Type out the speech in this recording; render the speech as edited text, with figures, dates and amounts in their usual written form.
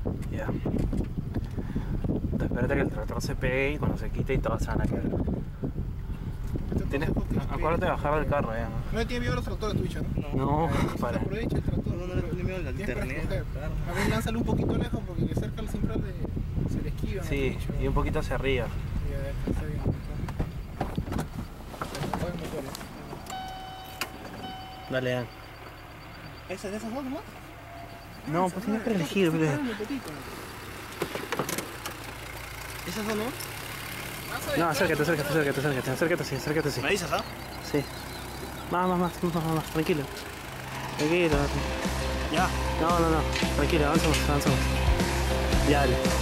Ya. Espérate que el tractor se pegue y cuando se quite y todas se van a quedar. Acuérdate de bajar del carro ya, ¿no? No le tiene miedo a los tractores tu bicho, ¿no? No, Para. Aprovecha el tractor. No le tiene miedo al internet. Claro. A ver, lánzalo un poquito lejos porque de cerca siempre se le esquiva. Sí, y un poquito hacia arriba. Ya, está bien. Buen motor, ¿eh? Dale, Dan. ¿Esa de esas dos nomás? No, pues tienes que elegir, bro. ¿Esas son, no? No, acércate, sí, acércate, sí. ¿Me avisas, ah? Sí. Más, tranquilo. Tranquilo. Ya. No, tranquilo, avanzamos. Ya, dale.